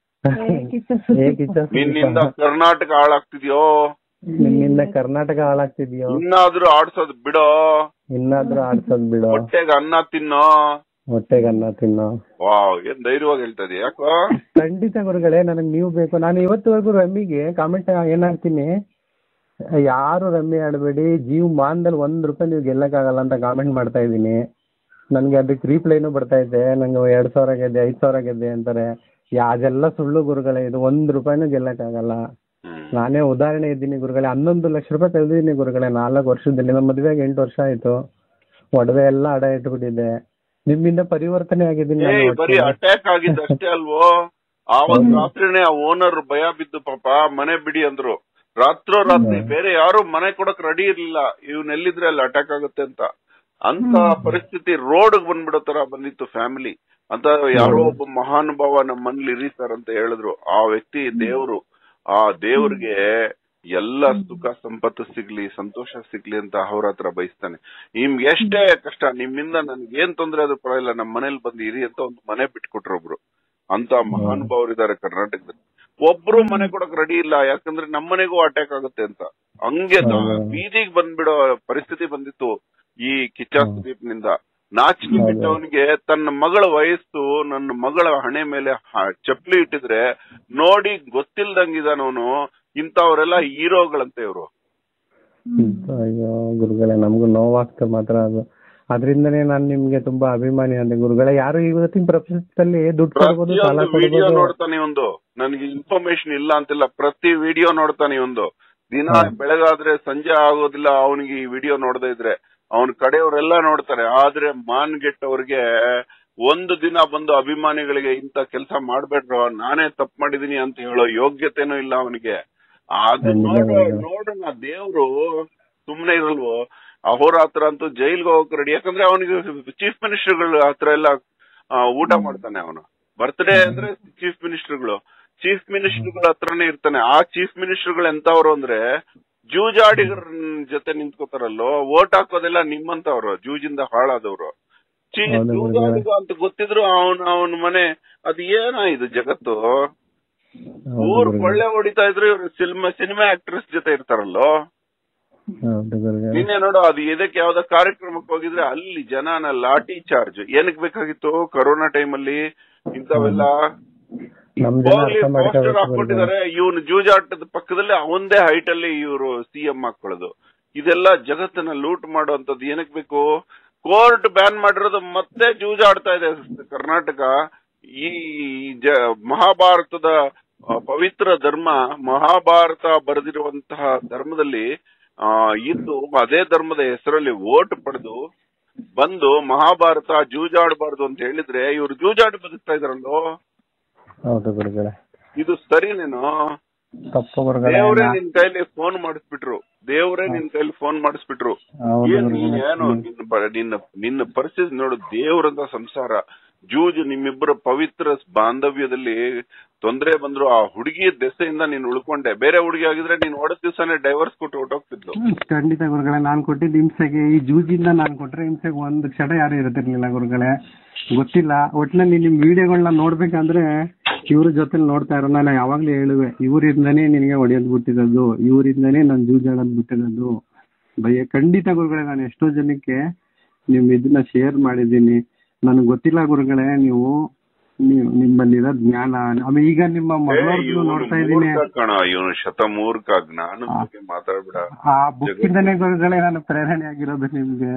ನಿನ್ನಿಂದ ಕರ್ನಾಟಕ ಹಾಳಾಗ್ತಿದ್ಯೋ, ನಿನ್ನಿಂದ ಕರ್ನಾಟಕ ಹಾಳಾಗ್ತಿದ್ಯೋ, ಇನ್ನಾದ್ರೂ ಆಡ್ಸೋದ್ ಬಿಡೋ, ಹೊಟ್ಟೆಗೆ ಅನ್ನ ತಿನ್ನೋ. ವಾವ್, ಏನ್ ಧೈರ್ಯವಾಗಿ ಹೇಳ್ತಾ ಇದೀಯ, ಯಾಕೋ? ಖಂಡಿತ ಗುರುಗಳೇ, ನನಗ್ ನೀವು ಬೇಕು. ನಾನು ಇವತ್ತುವರೆಗೂ ರಮ್ಮಿಗೆ ಕಾಮೆಂಟ್ ಏನಾಗ್ತೀನಿ, ಯಾರು ರಮ್ಮಿ ಆಡಬೇಡಿ, ಮಾನದಲ್ಲಿ ₹1 ನೀವು ಗೆಲ್ಲಕ್ಕಾಗಲ್ಲ ಅಂತ ಕಾಮೆಂಟ್ ಮಾಡ್ತಾ ಇದೀನಿ. ನನ್ಗೆ ಅದಕ್ಕೆ ರೀಪ್ಲೈನು ಬರ್ತಾ ಇದೆ, ನಂಗೆ 2,000 ಗೆದ್ದೆ 5,000 ಗೆದ್ದೆ ಅಂತಾರೆ. ಅದೆಲ್ಲ ಸುಳ್ಳು ಗುರುಗಳೇ, ಇದು ₹1 ಗೆಲ್ಲಕ್ಕಾಗಲ್ಲ. ನಾನೇ ಉದಾಹರಣೆ ಇದ್ದೀನಿ ಗುರುಗಳೇ, 11 ಲಕ್ಷ ರೂಪಾಯಿ ತೆಗೆದಿದ್ದೀನಿ ಗುರುಗಳೇ 4 ವರ್ಷದಲ್ಲಿ. ನಮ್ಮ ಮದುವೆಗೆ 8 ವರ್ಷ ಆಯ್ತು, ಒಡವೆ ಎಲ್ಲ ಅಡ ಇಟ್ಬಿಟ್ಟಿದೆ. ನಿಮ್ಮಿಂದ ಪರಿವರ್ತನೆ ಆಗಿದ್ದೀನಿ. ಬರೀ ಅಟ್ಯಾಕ್ ಆಗಿದ್ದು ಅಷ್ಟೇ ಅಲ್ವೋ? ಆವತ್ ರಾತ್ರಿನೇ ಆ ಓನರ್ ಭಯ ಬಿದ್ದು ಪಾಪ ಮನೆ ಬಿಡಿ ಅಂದ್ರು. ರಾತ್ರಿ ಬೇರೆ ಯಾರು ಮನೆ ಕೊಡಕ್ ರೆಡಿ ಇರ್ಲಿಲ್ಲ, ಇವ್ನೆಲ್ಲಿದ್ರೆ ಅಲ್ಲಿ ಅಟ್ಯಾಕ್ ಆಗುತ್ತೆ ಅಂತ ಪರಿಸ್ಥಿತಿ ರೋಡ್ ಬಂದ್ಬಿಡೋ ತರ ಬಂದಿತ್ತು ಫ್ಯಾಮಿಲಿ ಅಂತ. ಯಾರೋ ಒಬ್ಬ ಮಹಾನುಭಾವ ನಮ್ಮ ಮನೇಲಿ ಇರೀತಾರ ಅಂತ ಹೇಳಿದ್ರು. ಆ ವ್ಯಕ್ತಿ ದೇವ್ರು. ಆ ದೇವ್ರಿಗೆ ಎಲ್ಲ ಸುಖ ಸಂಪತ್ತು ಸಿಗ್ಲಿ, ಸಂತೋಷ ಸಿಗ್ಲಿ ಅಂತ ಅವ್ರ ಹತ್ರ ಬಯಸ್ತಾನೆ. ನಿಮ್ಗೆ ಎಷ್ಟೇ ಕಷ್ಟ, ನಿಮ್ಮಿಂದ ನನ್ಗೆ ಏನ್ ತೊಂದ್ರೆ ಆದ್ರೂ ಪರವಾಗಿಲ್ಲ, ನಮ್ಮ ಮನೇಲಿ ಬಂದು ಇರಿ ಅಂತ ಒಂದು ಮನೆ ಬಿಟ್ಕೊಟ್ರು ಒಬ್ರು. ಅಂತ ಮಹಾನುಭಾವರಿದ್ದಾರೆ ಕರ್ನಾಟಕದಲ್ಲಿ. ಒಬ್ರು ಮನೆ ಕೊಡಕ್ ರೆಡಿ ಇಲ್ಲ, ಯಾಕಂದ್ರೆ ನಮ್ಮನೆಗೂ ಅಟ್ಯಾಕ್ ಆಗುತ್ತೆ ಅಂತ. ಹಂಗೆ ಬೀದಿಗೆ ಬಂದ್ಬಿಡೋ ಪರಿಸ್ಥಿತಿ ಬಂದಿತ್ತು ಈ ಕಿಚ್ಚ ಸುದೀಪ್ನಿಂದ. ನಾಚಿಕೆ ಬಿಟ್ಟವನಿಗೆ ತನ್ನ ಮಗಳ ವಯಸ್ಸು, ನನ್ನ ಮಗಳ ಹಣೆ ಮೇಲೆ ಚಪ್ಪಲಿ ಇಟ್ಟಿದ್ರೆ ನೋಡಿ ಗೊತ್ತಿಲ್ದಂಗಿದಾನವನು. ಇಂಥವ್ರೆಲ್ಲ ಹೀರೋಗಳಂತೆ ಇವರು. ಅಯ್ಯೋ ಗುರುಗಳೇ, ನಮ್ಗೂ ನೋವಾಗ್ತದೆ ಮಾತ್ರ ಅದು. ಅದ್ರಿಂದನೇ ನಾನ್ ನಿಮ್ಗೆ ತುಂಬಾ ಅಭಿಮಾನಿ ಅಂದೆ ಗುರುಗಳೇ. ಯಾರು ಇವತ್ತಿನ ಪ್ರಪಂಚದಲ್ಲಿ ದುಡ್ಡು ಕೊಡ್ಬೋದು, ಸಾಲ ವಿಡಿಯೋ ನೋಡ್ತಾನೆ ಒಂದು, ನನಗೆ ಇನ್ಫಾರ್ಮೇಶನ್ ಇಲ್ಲ ಅಂತಿಲ್ಲ, ಪ್ರತಿ ವಿಡಿಯೋ ನೋಡ್ತಾನೆ ಒಂದು. ದಿನ ಬೆಳಗಾದ್ರೆ ಸಂಜೆ ಆಗೋದಿಲ್ಲ ಅವನಿಗೆ ಈ ವಿಡಿಯೋ ನೋಡದೇ ಇದ್ರೆ. ಅವನ ಕಡೆಯವರೆಲ್ಲ ನೋಡ್ತಾರೆ. ಆದ್ರೆ ಮಾನ್ಗೆಟ್ಟವ್ರಿಗೆ ಒಂದು ದಿನ ಬಂದು ಅಭಿಮಾನಿಗಳಿಗೆ ಇಂತ ಕೆಲಸ ಮಾಡ್ಬೇಡ್ರೋ, ನಾನೇ ತಪ್ಪು ಮಾಡಿದೀನಿ ಅಂತ ಹೇಳೋ ಯೋಗ್ಯತೆನೂ ಇಲ್ಲ ಅವನಿಗೆ. ಅದು ನೋಡೋಣ, ದೇವ್ರು ಸುಮ್ನೆ ಇರಲ್ವೋ? ಅಹೋರಾತ್ರ ಅಂತೂ ಜೈಲ್ಗೆ ಹೋಗಕ್ ರೆಡಿ. ಯಾಕಂದ್ರೆ ಅವನಿಗೆ ಚೀಫ್ ಮಿನಿಸ್ಟರ್ಗಳ ಹತ್ರ ಎಲ್ಲ ಊಟ ಮಾಡ್ತಾನೆ. ಅವನು ಬರ್ತ್ಡೇ ಅಂದ್ರೆ ಚೀಫ್ ಮಿನಿಸ್ಟರ್ಗಳ ಹತ್ರನೇ ಇರ್ತಾನೆ. ಆ ಚೀಫ್ ಮಿನಿಸ್ಟರ್ಗಳು ಎಂತವ್ರು ಅಂದ್ರೆ ಜೂಜಾಡಿಗರ ಜೊತೆ ನಿಂತ್ಕೋತಾರಲ್ಲೋ, ವೋಟ್ ಹಾಕೋದೆಲ್ಲ ನಿಮ್ಮಂತವ್ರು, ಜೂಜಿಂದ ಹಾಳಾದವ್ರು. ಜೂಜಾಡಿಗ ಅಂತ ಗೊತ್ತಿದ್ರು ಅವನ ಮನೆ ಅದು ಏನಾ ಇದು ಜಗತ್ತು. ಊರ್ ಕೊಳ್ಳೆ ಹೊಡಿತಾ ಇದ್ರು, ಇವ್ರು ಸಿನಿಮಾ ಆಕ್ಟ್ರೆಸ್ ಜೊತೆ ಇರ್ತಾರಲ್ಲೋ. ನಿನ್ನೆ ನೋಡು, ಅದು ಇದಕ್ಕೆ ಯಾವ್ದೋ ಕಾರ್ಯಕ್ರಮಕ್ಕೆ ಹೋಗಿದ್ರೆ ಅಲ್ಲಿ ಜನನ ಲಾಠಿ ಚಾರ್ಜ್. ಏನಕ್ಕೆ ಬೇಕಾಗಿತ್ತು? ಕೊರೋನಾ ಟೈಮಲ್ಲಿ ಇಂಥವೆಲ್ಲ ಪೋಸ್ಟರ್ ಹಾಕೊಂಡಿದ್ದಾರೆ. ಇವನು ಜೂಜಾಟದ ಪಕ್ಕದಲ್ಲಿ ಅವಂದೇ ಹೈಟ್ ಅಲ್ಲಿ ಇವರು CM ಹಾಕೊಳ್ಳೋದು. ಇದೆಲ್ಲ ಜಗತ್ತನ್ನ ಲೂಟ್ ಮಾಡುವಂತದ್ದು. ಏನಕ್ಕೆ ಬೇಕು? ಕೋರ್ಟ್ ಬ್ಯಾನ್ ಮಾಡಿರೋದು ಮತ್ತೆ ಜೂಜಾಡ್ತಾ ಇದೆ ಕರ್ನಾಟಕ. ಈ ಮಹಾಭಾರತದ ಪವಿತ್ರ ಧರ್ಮ, ಮಹಾಭಾರತ ಬರೆದಿರುವಂತಹ ಧರ್ಮದಲ್ಲಿ ಇದ್ದು ಅದೇ ಧರ್ಮದ ಹೆಸರಲ್ಲಿ ವೋಟ್ ಪಡೆದು ಬಂದು ಮಹಾಭಾರತ ಜೂಜಾಡಬಾರ್ದು ಅಂತ ಹೇಳಿದ್ರೆ ಇವ್ರು ಜೂಜಾಡಿ ಬದುಕ್ತಾ ಇದಾರಲ್ಲೋ. ಇದು ಸರಿನೇನೋ? ದೇವ್ರೇ ನಿನ್ ಕೈಲಿ ಫೋನ್ ಮಾಡಿಸ್ಬಿಟ್ರು. ಏನು ನಿನ್ನ ಪರಿಸ್ಥಿತಿ ನೋಡು. ದೇವ್ರಂತ ಸಂಸಾರ, ಜೂಜು, ನಿಮ್ಮಿಬ್ಬರ ಪವಿತ್ರ ಬಾಂಧವ್ಯದಲ್ಲಿ ತೊಂದರೆ ಬಂದ್ರು ಆ ಹುಡುಗಿ ದೆಸೆಯಿಂದ ನೀನ್ ಉಳ್ಕೊಂಡೆ. ಬೇರೆ ಹುಡುಗಿ ಆಗಿದ್ರೆ ನೀನ್ ಹೊಡೆದ ದಿವಸನೇ ಡೈವರ್ಸ್ ಕೊಟ್ಟು ಹೊಟ್ಟೋಗ್ತಿದ್ಲು. ಖಂಡಿತ ಗುರುಗಳೇ, ನಾನ್ ಕೊಟ್ಟಿದ್ದ ಹಿಂಸೆಗೆ, ಈ ಜೂಜಿಂದ ನಾನ್ ಕೊಟ್ರೆ ಹಿಂಸೆಗೆ ಒಂದು ಕ್ಷಣ ಯಾರು ಇರ್ತಿರ್ಲಿಲ್ಲ ಗುರುಗಳೇ. ಗೊತ್ತಿಲ್ಲ, ಒಟ್ನಲ್ಲಿ ನಿಮ್ ವಿಡಿಯೋಗಳನ್ನ ನೋಡ್ಬೇಕಂದ್ರೆ ಇವ್ರ ಜೊತೆ ನೋಡ್ತಾ ಇರೋ. ನಾನು ಯಾವಾಗ್ಲೂ ಹೇಳುವೆ, ಇವರಿಂದನೇ ನಿನಗೆ ಹೊಡೆಯೋದ್ ಬಿಟ್ಟಿರೋದು, ಇವರಿಂದನೇ ನಾನು ಜೂಜಾಡೋದ್ ಬಿಟ್ಟಿರೋದು. ಖಂಡಿತ ಗುರುಗಳೇ, ನಾನು ಎಷ್ಟೋ ಜನಕ್ಕೆ ನಿಮ್ ಇದನ್ನ ಶೇರ್ ಮಾಡಿದ್ದೀನಿ. ನನಗೆ ಗೊತ್ತಿಲ್ಲ ಗುರುಗಳೇ, ನೀವು ನಿಮ್ಮಲ್ಲಿರೋ ಜ್ಞಾನ. ಆಮೇಲೆ ಈಗ ನಿಮ್ಮ ಮಗಳವ್ರದ್ದು ನೋಡ್ತಾ ಇದ್ದೀನಿ. ಕಣ ಇವನು ಶತಮೂರ್ಖ, ಜ್ಞಾನದ ಬಗ್ಗೆ ಮಾತಾಡ್ಬಿಡ. ಆ ಬುಕ್ಕಿಂದನೇ ಗುರುಗಳೇ ನಾನು ಪ್ರೇರಣೆ ಆಗಿರೋದು ನಿಮ್ಗೆ.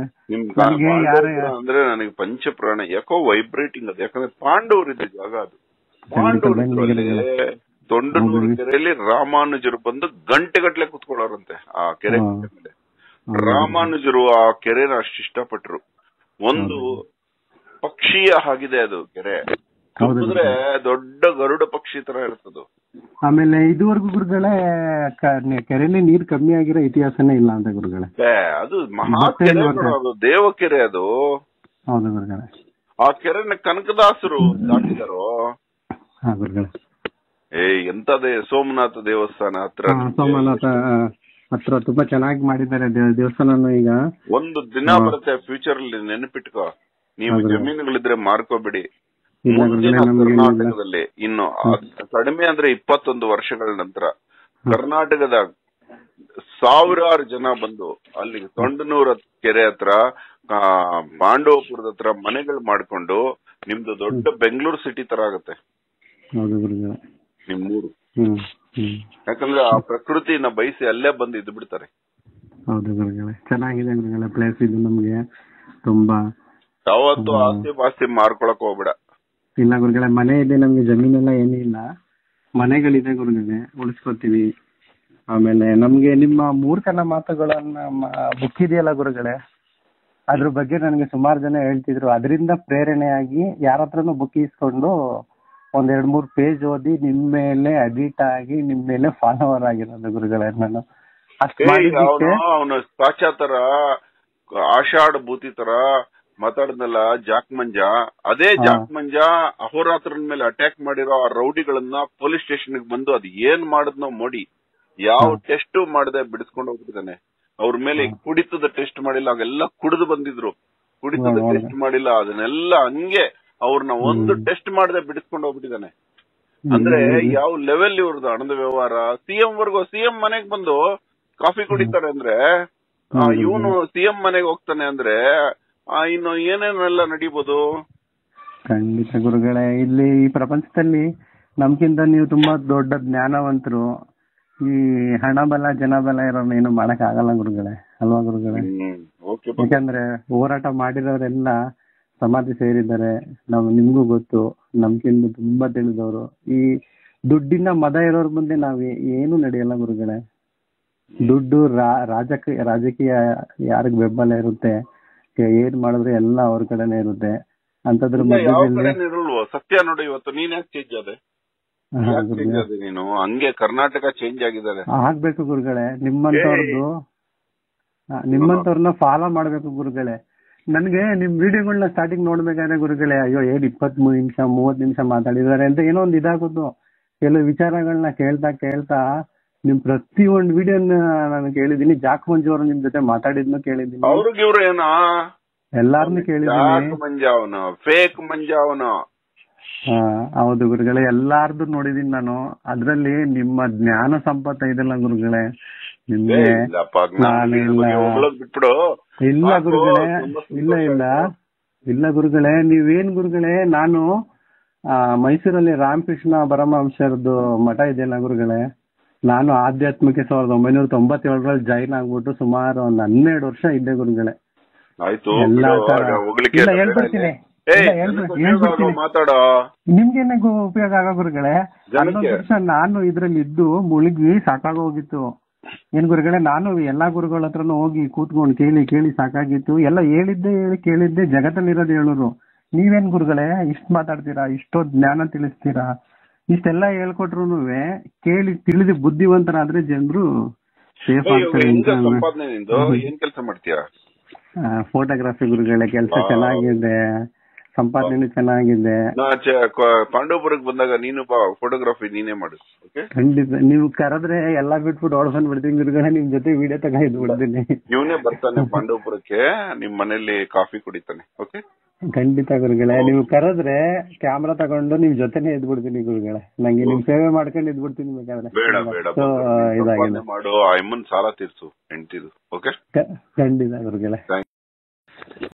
ಅಂದ್ರೆ ನನಗೆ ಪಂಚಪ್ರಾಣ ಯಾಕೋ ವೈಬ್ರೇಟಿಂಗ್ ಅದು. ಯಾಕಂದ್ರೆ ಪಾಂಡವರಿದ್ದ ಜಾಗ ಅದು. ಪಾಂಡವರಲ್ಲಿ ತೊಂಡನೂರು ಕೆರೆಯಲ್ಲಿ ರಾಮಾನುಜರು ಬಂದು ಗಂಟೆಗಟ್ಲೆ ಕುತ್ಕೊಳ್ಳೋರಂತೆ ಆ ಕೆರೆ ಮೇಲೆ. ರಾಮಾನುಜರು ಆ ಕೆರೆನ ಅಷ್ಟು ಇಷ್ಟಪಟ್ರು. ಒಂದು ಪಕ್ಷಿಯ ಆಗಿದೆ ಅದು ಕೆರೆ. ಅಂದ್ರೆ ದೊಡ್ಡ ಗರುಡ ಪಕ್ಷಿ ತರ ಇರ್ತದು. ಆಮೇಲೆ ಇದುವರೆಗೂ ಗುರುಗಳೇ ಕೆರೆಯಲ್ಲಿ ನೀರ್ ಕಮ್ಮಿ ಆಗಿರೋ ಇತಿಹಾಸನೇ ಇಲ್ಲ ಅಂತ ಗುರುಗಳೇ. ಅದು ಮಹಾ ಕೆರೆ, ಅದು ದೇವ ಕೆರೆ ಅದು. ಹೌದು ಗುರುಗಳೇ. ಆ ಕೆರೆನ ಕನಕದಾಸರು ದಾಟಿದಾರೋ. ಗುರುಗಳೇ ಎಂತದೇ ಸೋಮನಾಥ ದೇವಸ್ಥಾನ ಹತ್ರ. ಸೋಮನಾಥ ಹತ್ರ ತುಂಬಾ ಚೆನ್ನಾಗಿ ಮಾಡಿದ್ದಾರೆ ದೇವಸ್ಥಾನ. ಈಗ ಒಂದು ದಿನ ಬರುತ್ತೆ ಫ್ಯೂಚರ್ ಅಲ್ಲಿ, ನೆನಪಿಟ್ಕೋ. ನೀವು ಜಮೀನುಗಳಿದ್ರೆ ಮಾರ್ಕೋಬೇಡಿ. ಮುಂದಿನ ಕರ್ನಾಟಕದಲ್ಲಿ ಇನ್ನು ಕಡಿಮೆ ಅಂದ್ರೆ 21 ವರ್ಷಗಳ ನಂತರ ಕರ್ನಾಟಕದ ಸಾವಿರಾರು ಜನ ಬಂದು ಅಲ್ಲಿ ತೊಂಡನೂರ ಕೆರೆ ಹತ್ರ, ಪಾಂಡವಪುರದ ಹತ್ರ ಮನೆಗಳು ಮಾಡ್ಕೊಂಡು ನಿಮ್ದು ದೊಡ್ಡ ಬೆಂಗಳೂರು ಸಿಟಿ ತರ ಆಗತ್ತೆ ನಿಮ್ಮೂರು. ಯಾಕಂದ್ರೆ ಆ ಪ್ರಕೃತಿನ ಬಯಸಿ ಅಲ್ಲೇ ಬಂದು ಇದ್ದು ಬಿಡ್ತಾರೆ. ಹೌದು ಗುರುಗಳೇ, ಚೆನ್ನಾಗಿದೆ ಗುರುಗಳೇ ಪ್ಲೇಸ್ ಇದು. ನಮ್ಗೆ ತುಂಬಾ ಯಾವತ್ತು ಆಸ್ತಿ ಪಾಸ್ತಿ ಮಾರ್ಕೊಳಕ್ ಹೋಗ್ಬೇಡ. ಇಲ್ಲ ಗುರುಗಳೇ, ಮನೆ ಇದೆ ನಮ್ಗೆ, ಜಮೀನೆಲ್ಲ ಏನಿಲ್ಲ, ಮನೆಗಳಿದೆ ಗುರುಗಳೇ, ಉಳಿಸ್ಕೊತೀವಿ. ಆಮೇಲೆ ನಮ್ಗೆ ನಿಮ್ಮ ಮೂರ್ಖನ ಮಾತುಗಳನ್ನ ಬುಕ್ ಇದೆಯಲ್ಲ ಗುರುಗಳೇ, ಅದ್ರ ಬಗ್ಗೆ ನನಗೆ ಸುಮಾರು ಜನ ಹೇಳ್ತಿದ್ರು. ಅದರಿಂದ ಪ್ರೇರಣೆಯಾಗಿ ಯಾರ ಹತ್ರನೂ ಬುಕ್ ಇಸ್ಕೊಂಡು 1-2-3 ಪೇಜ್ ಓದಿ ನಿಮ್ಮ ಮೇಲೆ ಅಡಿಟ್ ಆಗಿ ನಿಮ್ಮ ಮೇಲೆ ಫಾಲೋವರ್ ಆಗಿರೋದು ಗುರುಗಳೇ. ನಾನು ಅವನು ಪಾಶ್ಚಾತ್ತರ ಆಷಾಢ ಭೂತಿ ತರ ಮಾತಾಡಿದ್ನಲ್ಲ ಜಾಕ್ ಮಂಜಾ, ಅದೇ ಜಾಕ್ ಮಂಜಾ ಅಹೋರಾತ್ರನ ಮೇಲೆ ಅಟ್ಯಾಕ್ ಮಾಡಿರೋ ಆ ರೌಡಿಗಳನ್ನ ಪೊಲೀಸ್ ಸ್ಟೇಷನ್ ಬಂದು ಅದು ಏನ್ ಮಾಡಿದ್ನೋ ಮೋಡಿ, ಯಾವ ಟೆಸ್ಟ್ ಮಾಡದೆ ಬಿಡಿಸ್ಕೊಂಡು ಹೋಗ್ಬಿಟ್ಟಿದ್ದಾನೆ. ಅವ್ರ ಮೇಲೆ ಕುಡಿತದ ಟೆಸ್ಟ್ ಮಾಡಿಲ್ಲ, ಅವೆಲ್ಲ ಕುಡಿದು ಬಂದಿದ್ರು. ಕುಡಿತದ ಟೆಸ್ಟ್ ಮಾಡಿಲ್ಲ, ಅದನ್ನೆಲ್ಲ ಹಂಗೆ ಅವ್ರನ್ನ ಒಂದು ಟೆಸ್ಟ್ ಮಾಡದೆ ಬಿಡಿಸ್ಕೊಂಡು ಹೋಗ್ಬಿಟ್ಟಿದ್ದಾನೆ. ಅಂದ್ರೆ ಯಾವ ಲೆವೆಲ್ ಇವ್ರದ್ದು ಹಣದ ವ್ಯವಹಾರ. ಸಿಎಂ ಮನೆಗ್ ಬಂದು ಕಾಫಿ ಕುಡಿತಾರೆ ಅಂದ್ರೆ, ಇವನು ಸಿಎಂ ಮನೆಗೆ ಹೋಗ್ತಾನೆ ಅಂದ್ರೆ ಇನ್ನು ಏನೇನೆಲ್ಲ ನಡೀಬಹುದು. ಖಂಡಿತ ಗುರುಗಳೇ, ಇಲ್ಲಿ ಈ ಪ್ರಪಂಚದಲ್ಲಿ ನಮ್ಗಿಂತ ನೀವು ತುಂಬಾ ದೊಡ್ಡ ಜ್ಞಾನವಂತರು. ಈ ಹಣ ಬಲ ಜನ ಬಲ ಇರೋನು ಏನು ಮಾಡಕ್ ಆಗಲ್ಲ ಗುರುಗಳೇ, ಅಲ್ವಾ ಗುರುಗಳೇ? ಯಾಕಂದ್ರೆ ಹೋರಾಟ ಮಾಡಿರೋರೆಲ್ಲ ಸಮಾಧಿ ಸೇರಿದ್ದಾರೆ. ನಿಮ್ಗೂ ಗೊತ್ತು, ನಮ್ಗಿಂತ ತುಂಬಾ ತಿಳಿದವರು. ಈ ದುಡ್ಡಿನ ಮದ ಇರೋರ್ ಮುಂದೆ ನಾವ್ ಏನು ನಡೆಯಲ್ಲ ಗುರುಗಳೇ. ದುಡ್ಡು ರಾಜಕೀಯ ಯಾರಿಗ್ ಬೆಂಬಲ ಇರುತ್ತೆ, ಏನ್ ಮಾಡಿದ್ರೆ ಎಲ್ಲ ಅವ್ರ ಕಡೆನೆ ಇರುತ್ತೆ. ಅಂತದ್ರ ಸತ್ಯ ನೋಡಿ, ಇವತ್ತು ನೀನ್ ಯಾಕೆ ಚೇಂಜ್ ಆದೆ? ನೀನು ಹಂಗೆ ಕರ್ನಾಟಕ ಚೇಂಜ್ ಆಗಿದ್ದಾರೆ. ಆಗ್ಬೇಕು ಗುರುಗಳೇ, ನಿಮ್ಮಂತವ್ರನ್ನ ಫಾಲೋ ಮಾಡ್ಬೇಕು ಗುರುಗಳೇ. ನನ್ಗೆ ನಿಮ್ ವಿಡಿಯೋಗಳನ್ನ ಸ್ಟಾರ್ಟಿಂಗ್ ನೋಡ್ಬೇಕಾದ್ರೆ ಗುರುಗಳೇ, ಅಯ್ಯೋ ಏನ್ 23 ನಿಮಿಷ 30 ನಿಮಿಷ ಮಾತಾಡಿದಾರೆ ಅಂತ ಏನೋ ಒಂದ್ ಇದಾಗೋದು. ಕೆಲವು ವಿಚಾರಗಳನ್ನ ಕೇಳ್ತಾ ನಿಮ್ ಪ್ರತಿ ಒಂದ್ ವಿಡಿಯೋನ ನಾನು ಕೇಳಿದೀನಿ. ಜಾಕ್ ಮಂಜು ಅವರು ನಿಮ್ ಜೊತೆ ಮಾತಾಡಿದ್ನು ಕೇಳಿದೀನಿ. ಅವ್ರಿಗಿವ್ರು ಏನೋ ಎಲ್ಲಾರನ್ನು ಕೇಳಿದೀನಿ. ಫೇಕ್ ಮಂಜಾವನು. ಹೌದು ಗುರುಗಳೇ, ಎಲ್ಲಾರ್ದು ನೋಡಿದೀನಿ ನಾನು. ಅದ್ರಲ್ಲಿ ನಿಮ್ಮ ಜ್ಞಾನ ಸಂಪತ್ತ ಇದೆಲ್ಲ ಗುರುಗಳೇ, ನಿಮ್ಗೆ ಇಲ್ಲ ಗುರುಗಳೇ, ಇಲ್ಲ ಗುರುಗಳೇ, ನೀವೇನ್ ಗುರುಗಳೇ, ನಾನು ಮೈಸೂರಲ್ಲಿ ರಾಮಕೃಷ್ಣ ಪರಮಹಂಸರದ್ದು ಮಠ ಇದೆಯಲ್ಲ ಗುರುಗಳೇ, ನಾನು ಆಧ್ಯಾತ್ಮಕ್ಕೆ 1997ರಲ್ಲಿ ಜಾಯಿನ್ ಆಗ್ಬಿಟ್ಟು ಸುಮಾರು ಒಂದು 12 ವರ್ಷ ಇದ್ದೆ ಗುರುಗಳೇ. ಹೇಳ್ಬಿಡ್ತೀನಿ, ನಿಮ್ಗೇನೆ ಉಪಯೋಗ ಆಗ ಗುರುಗಳೇ. 11 ವರ್ಷ ನಾನು ಇದ್ರಲ್ಲಿ ಇದ್ದು ಮುಳುಗಿ ಸಾಕಾಗೋಗಿತ್ತು. ಏನ್ ಗುರುಗಳೇ, ನಾನು ಎಲ್ಲಾ ಗುರುಗಳ ಹತ್ರನು ಹೋಗಿ ಕೂತ್ಕೊಂಡು ಕೇಳಿ ಸಾಕಾಗಿತ್ತು. ಎಲ್ಲ ಕೇಳಿದ್ದೆ ಜಗತ್ತಲ್ಲಿರೋದು ಹೇಳೋರು. ನೀವೇನ್ ಗುರುಗಳೇ ಇಷ್ಟ್ ಮಾತಾಡ್ತೀರಾ, ಇಷ್ಟೊಂದು ಜ್ಞಾನ ತಿಳಿಸ್ತೀರಾ, ಇಷ್ಟೆಲ್ಲ ಹೇಳ್ಕೊಟ್ರು ಕೇಳಿ ತಿಳಿದು ಬುದ್ಧಿವಂತರಾದ್ರೆ ಜನರು ಸೇಫ್ ಆಗ್ತಾರೆ. ಫೋಟೋಗ್ರಫಿ ಗುರುಗಳೇ, ಕೆಲಸ ಚೆನ್ನಾಗಿದೆ, ಸಂಪಾದನೆ ಚೆನ್ನಾಗಿದೆ. ಪಾಂಡವಪುರಕ್ಕೆ ಬಂದಾಗ ನೀನು ಫೋಟೋಗ್ರಫಿ ನೀನೇ ಮಾಡು. ಖಂಡಿತ, ನೀವು ಕರೆದ್ರೆ ಎಲ್ಲಾ ಬಿಟ್ಬಿಟ್ಟು ಓಡ್ಕೊಂಡ್ ಬಿಡ್ತೀನಿ ಗುರುಗಳೇ, ನಿಮ್ ಜೊತೆ ವಿಡಿಯೋ ತಗೊಂಡು ಬಿಡ್ತೀನಿ. ಇವನೇ ಬರ್ತಾನೆ ಪಾಂಡವಪುರಕ್ಕೆ, ನಿಮ್ ಮನೇಲಿ ಕಾಫಿ ಕುಡಿತಾನೆ. ಓಕೆ, ಖಂಡಿತ ಗುರುಗಳೇ, ನೀವು ಕರೆದ್ರೆ ಕ್ಯಾಮ್ರಾ ತಗೊಂಡು ನಿಮ್ ಜೊತೆನೆ ಎದ್ಬಿಡ್ತೀನಿ ಗುರುಗಳೇ. ನಂಗೆ ನಿಮ್ ಸೇವೆ ಮಾಡ್ಕೊಂಡು ಎದ್ಬಿಡ್ತೀನಿ ಬೇಕಾದ್ರೆ. ಇದಾಗಿದೆ ಮಾಡು, ಅಮ್ಮನ್ ಸಾಲ ತೀರ್ಸು ಹೆಂಡ್ತಿದು. ಓಕೆ, ಖಂಡಿತ ಗುರುಗಳೇ.